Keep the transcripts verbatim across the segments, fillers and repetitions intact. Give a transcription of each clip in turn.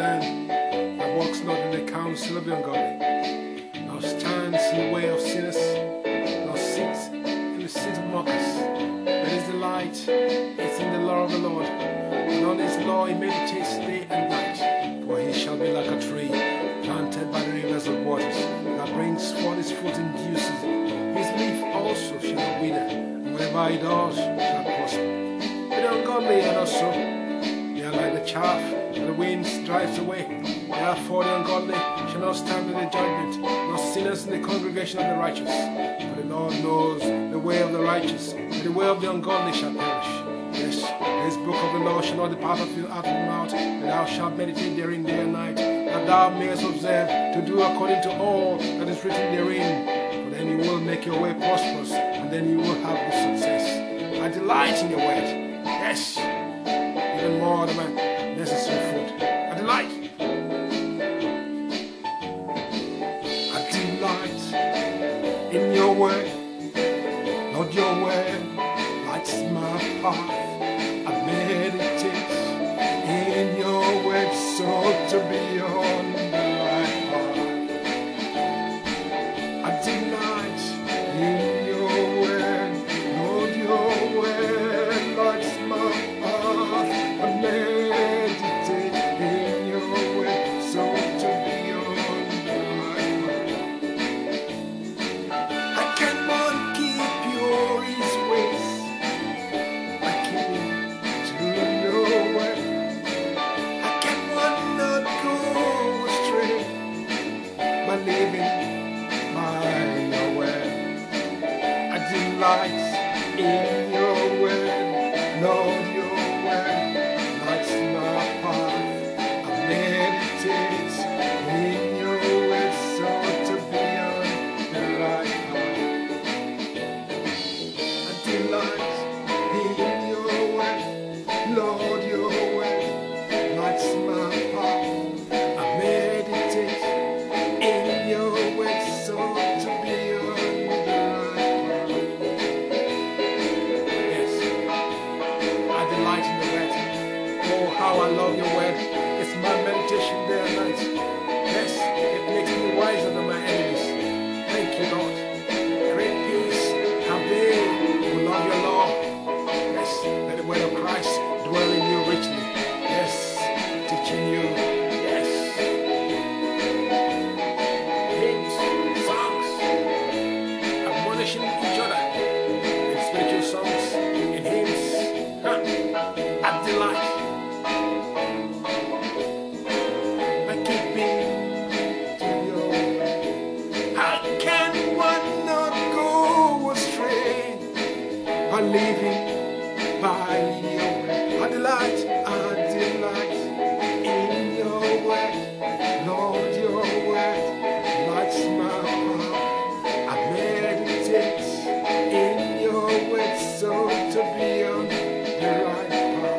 man that walks not in the counsel of the ungodly, nor stands in the way of sinners, nor sits in the seat of mockers. But his delight is in the law of the Lord, and on his law he meditates day and night. For he shall be like a tree planted by the rivers of waters, that brings forth his fruit in due season. His leaf also shall not wither, and whatever he does shall prosper. But the ungodly are not so. They are like the chaff that the wind drives away. Therefore the ungodly shall not stand in the judgment, nor sinners in the congregation of the righteous. For the Lord knows the way of the righteous, but the way of the ungodly shall perish. Yes, this book of the law shall not depart out of your mouth, but thou shalt meditate therein day and night, that thou mayest observe to do according to all that is written therein. For then you will make your way prosperous, and then you will have good success. I delight in your word. Yes, even more than my necessary food. I delight. I delight in your word. Lord, your word lights my path. I meditate in your word, so to be on the right path. I delight in your word. Lord, your word lights my path. I meditate in your word, so to be on the right path. I cannot keep your his ways. I keep it to your word. I cannot go astray by living by your word. I delight in your word, Lord, your word lights my path. I meditate in your word, so to be on the right path. I delight in your word, Lord, your word lights my path. I meditate in your word, so to be on the right path. Yes, I delight in the word. Oh, how I love your word. It's my meditation day and night. Yes, it makes me wiser than my enemies. Thank you, Lord. Great peace have they who love your law. Yes, let the word of Christ dwell in you richly. Yes, teaching you. Yes. Hymns, songs, admonishing each other in spiritual songs, in hymns. Huh. I delight. I keep it to your word. How can one not go astray by living by your word? I delight, I delight in your word. Lord, your word lights my path. I meditate in your word, so to be on the right path.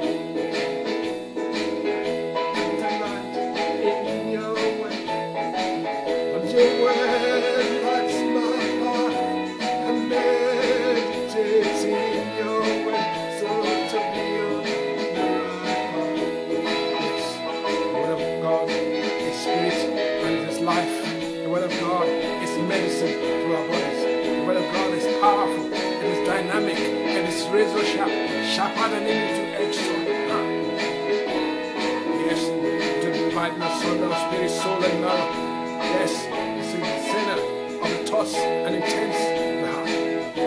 I delight in your word. Lord, your word lights my path. I meditate in your word, so to be on the right path. Yes, the word of God is spirit and it is life. The word of God is medicine to our bodies. The word of God is powerful, it is dynamic, it is razor sharp, sharper than any two-edged sword. Huh. Yes, to divide my soul, our spirit, soul, and marrow. Yes, it's in the center of the thoughts and intents of the heart.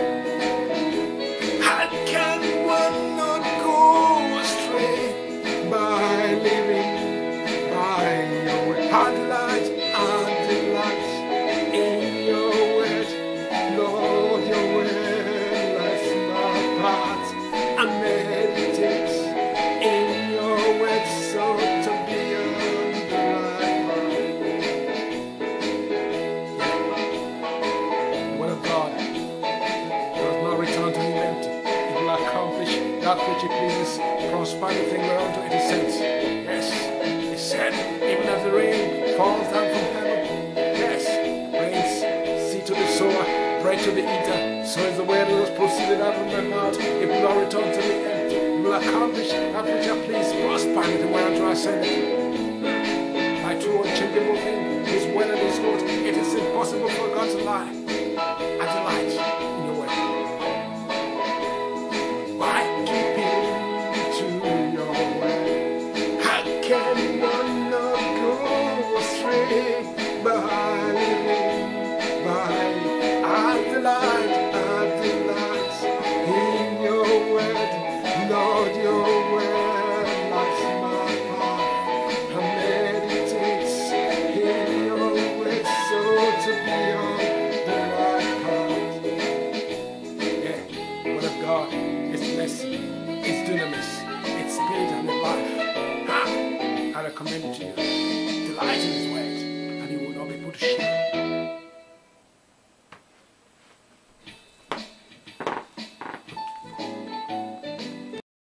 How can one not go astray by living by your word? I delight, I delight in your word. Lord, your word lights my path. I meditate in your word, so to be on the right path. The word of God does not return to him empty. It will accomplish that which it pleases, prosper the thing whereunto it is sent. Yes, he said, even as the rain falls down from heaven, yes, rains seed to the sower, bread to the eater, so is the word that was proceeded out of my mouth. It will not return to me empty. It will accomplish that which I please, prosper the thing whereunto I send it. true, unchangeable thing. His word and His word. It is impossible for God to lie. I delight in your word. By keeping to your word, how can one not go astray? By living by, I delight, I delight in your word, Lord, your word lights my path. I meditate in your word, so to be on the right path. Yeah, word of God, it's blessing, it's dunamis, it's spirit and life. Ha! I recommend it to you.